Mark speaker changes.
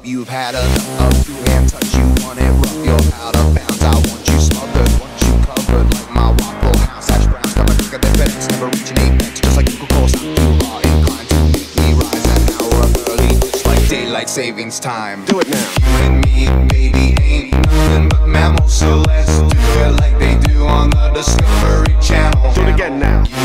Speaker 1: You've had enough of two-hand touch, you want it rough, you're out of bounds. I want you smothered, want you covered like my waffle house. Hash browns, got my drink of FedEx, never reaching apex. Just like Coca-Cola, you are inclined to make me rise an hour early, just like daylight savings time.
Speaker 2: Do it now.
Speaker 1: You and me, baby, ain't nothing but mammals, so let's do it like they do on the Discovery Channel.
Speaker 2: Do it again now.